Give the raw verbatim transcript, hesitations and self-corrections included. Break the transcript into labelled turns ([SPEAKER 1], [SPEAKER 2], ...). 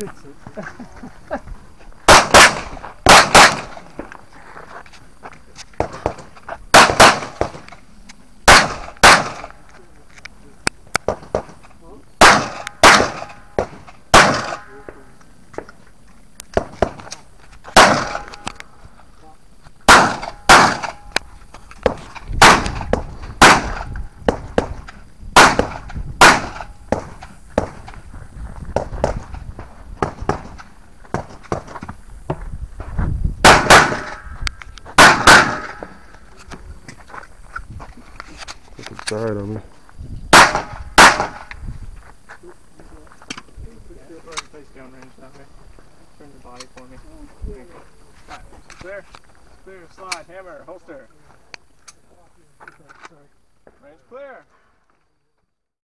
[SPEAKER 1] fix it.
[SPEAKER 2] Side on me.
[SPEAKER 1] Face down range that way. Turn the body for me. Okay. Right. Clear. Clear. Slide. Hammer. Holster. Range clear.